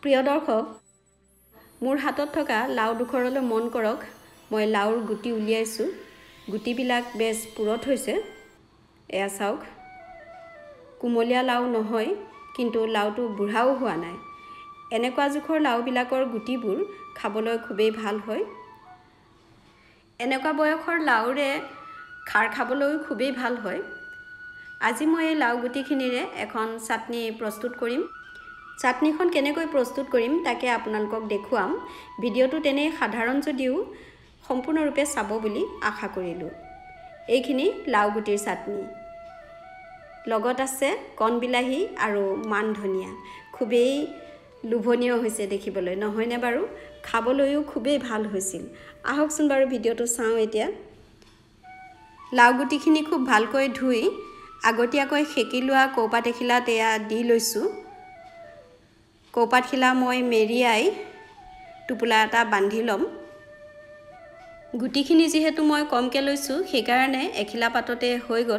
প্ৰিয় দৰ্শক, মোৰ হাতত থকা লাউ দুখৰলৈ মন কৰক। মই লাউৰ গুটি উলিয়াইছোঁ। গুটিবিলাক বেছ পুৰত হৈছে। এয়া চাওক, কুমলীয়া লাউ নহয়, কিন্তু লাউটো বুঢ়াও হোৱা নাই। এনেকুৱা জোখৰ লাউবিলাকৰ গুটিবোৰ খাবলৈ খুবেই ভাল হয়। এনেকুৱা বয়সৰ লাউৰে খাৰ খাবলৈও খুবেই ভাল হয়। আজি মই এই লাউ গুটিখিনিৰে এখন চাটনি প্ৰস্তুত কৰিম। চাটনিখন কেনেকৈ প্ৰস্তুত কৰিম তাকে আপোনালোকক দেখুৱাম। ভিডিঅ'টো তেনেই সাধাৰণ যদিও সম্পূৰ্ণৰূপে চাব বুলি আশা কৰিলোঁ। এইখিনি লাউ গুটিৰ চাটনি। লগত আছে কণ বিলাহী আৰু মান ধনিয়া। খুবেই লোভনীয় হৈছে দেখিবলৈ, নহয়নে বাৰু? খাবলৈও খুবেই ভাল হৈছিল। আহকচোন বাৰু ভিডিঅ'টো চাওঁ এতিয়া। লাউ গুটিখিনি খুব ভালকৈ ধুই আগতীয়াকৈ সেকি লোৱা কৌপাত এখিলাত এয়া দি লৈছোঁ। কৌপাতখিলা মই মেৰিয়াই টোপোলা এটা বান্ধি ল'ম। গুটিখিনি যিহেতু মই কমকৈ লৈছোঁ, সেইকাৰণে এখিলা পাততে হৈ গ'ল।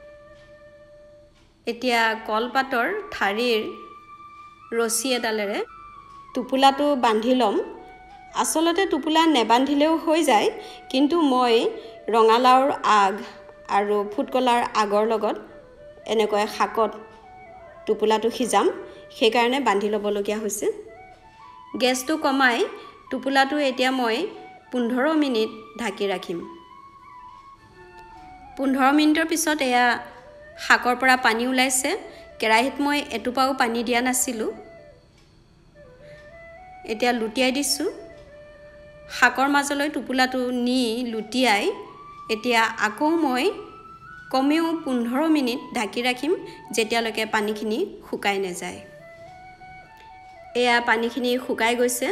এতিয়া কলপাতৰ ঠাৰিৰ ৰছী এডালেৰে টোপোলাটো বান্ধি ল'ম। আচলতে টোপোলা নেবান্ধিলেও হৈ যায়, কিন্তু মই ৰঙালাউৰ আগ আৰু ফুটকলাৰ আগৰ লগত এনেকৈ শাকত টোপোলাটো সিজাম, সেইকাৰণে বান্ধি ল'বলগীয়া হৈছে। গেছটো কমাই টোপোলাটো এতিয়া মই 15 মিনিট ঢাকি ৰাখিম। 15 মিনিটৰ পিছত এয়া শাকৰ পৰা পানী ওলাইছে। কেৰাহীত মই এটোপাও পানী দিয়া নাছিলোঁ। এতিয়া লুটিয়াই দিছোঁ। শাকৰ মাজলৈ টোপোলাটো নি লুটিয়াই এতিয়া আকৌ মই কমেও 15 মিনিট ঢাকি ৰাখিম, যেতিয়ালৈকে পানীখিনি শুকাই নাযায়। এয়া পানীখিনি শুকাই গৈছে।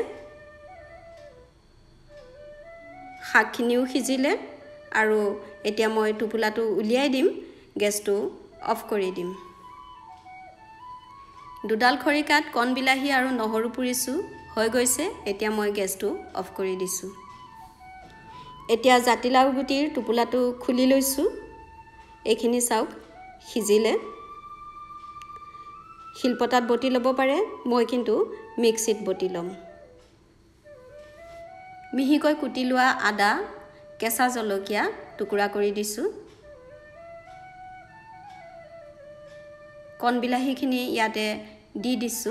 শাকখিনিও সিজিলে আৰু এতিয়া মই টোপোলাটো উলিয়াই দিম। গেছটো অফ কৰি দিম। দুডাল খৰিকাত কণ বিলাহী আৰু নহৰু পুৰিছোঁ। হৈ গৈছে। এতিয়া মই গেছটো অফ কৰি দিছোঁ। এতিয়া জাতিলাউ গুটিৰ টোপোলাটো খুলি লৈছোঁ। এইখিনি চাওক, সিজিলে। শিলপতাত বটি ল'ব পাৰে, মই কিন্তু মিক্সিত বটি ল'ম। মিহিকৈ কুটি লোৱা আদা, কেঁচা জলকীয়া টুকুৰা কৰি দিছোঁ। কণ বিলাহীখিনি ইয়াতে দি দিছোঁ।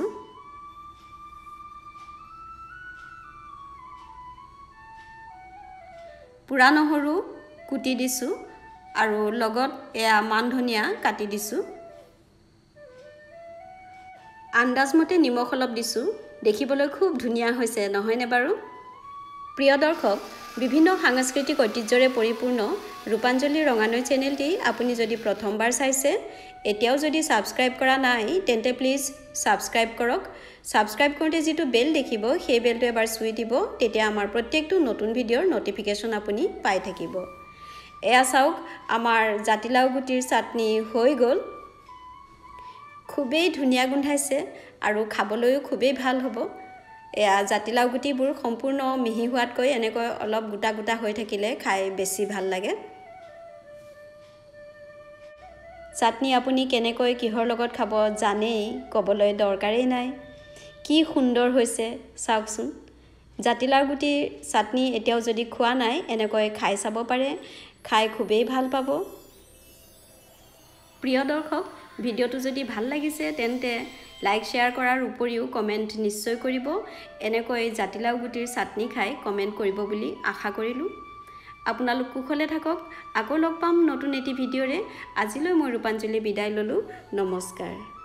পোৰা নহৰু কুটি দিছোঁ আৰু লগত এয়া মান ধনিয়া কাটি দিছোঁ। আন্দাজমতে নিমখ অলপ দিছোঁ। দেখিবলৈ খুব ধুনীয়া হৈছে, নহয়নে বাৰু? প্ৰিয় দৰ্শক, বিভিন্ন সাংস্কৃতিক ঐতিহ্যৰে পৰিপূৰ্ণ ৰূপাঞ্জলি ৰঙানৈ চেনেলটি আপুনি যদি প্ৰথমবাৰ চাইছে, এতিয়াও যদি ছাবস্ক্ৰাইব কৰা নাই, তেন্তে প্লিজ ছাবস্ক্ৰাইব কৰক। ছাবস্ক্ৰাইব কৰোঁতে যিটো বেল দেখিব, সেই বেলটো এবাৰ চুই দিব। তেতিয়া আমাৰ প্ৰত্যেকটো নতুন ভিডিঅ'ৰ ন'টিফিকেশ্যন আপুনি পাই থাকিব। এয়া চাওক, আমাৰ জাতিলাউ গুটিৰ চাটনি হৈ গ'ল। খুবেই ধুনীয়া গোন্ধাইছে আৰু খাবলৈও খুবেই ভাল হ'ব। এয়া জাতিলাউ গুটিবোৰ সম্পূৰ্ণ মিহি হোৱাতকৈ এনেকৈ অলপ গোটা গোটা হৈ থাকিলে খাই বেছি ভাল লাগে। চাটনি আপুনি কেনেকৈ কিহৰ লগত খাব জানেই, ক'বলৈ দৰকাৰেই নাই। কি সুন্দৰ হৈছে চাওকচোন। জাতিলাউ গুটিৰ চাটনি এতিয়াও যদি খোৱা নাই, এনেকৈ খাই চাব পাৰে। খাই খুবেই ভাল পাব। প্ৰিয় দৰ্শক, ভিডিঅ'টো যদি ভাল লাগিছে তেন্তে লাইক শ্বেয়াৰ কৰাৰ উপৰিও কমেণ্ট নিশ্চয় কৰিব। এনেকৈ জাতিলাউ গুটিৰ চাটনি খাই কমেণ্ট কৰিব বুলি আশা কৰিলোঁ। আপোনালোক কুশলে থাকক। আকৌ লগ পাম নতুন এটি ভিডিঅ'ৰে। আজিলৈ মই ৰূপাঞ্জলি বিদায় ল'লোঁ। নমস্কাৰ।